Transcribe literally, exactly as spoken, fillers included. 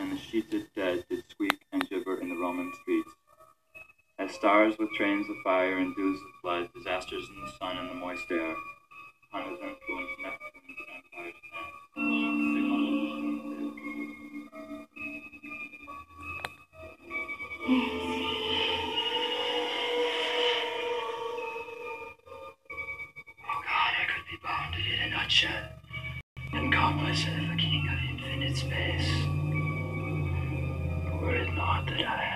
and the sheeted dead did squeak and gibber in the Roman streets. As stars with trains of fire and dews of blood, disasters in the sun and the moist air, upon his influence Neptune's empire stands. Oh God, I could be bounded in a nutshell, and call myself a king of infinite space. Were it not that I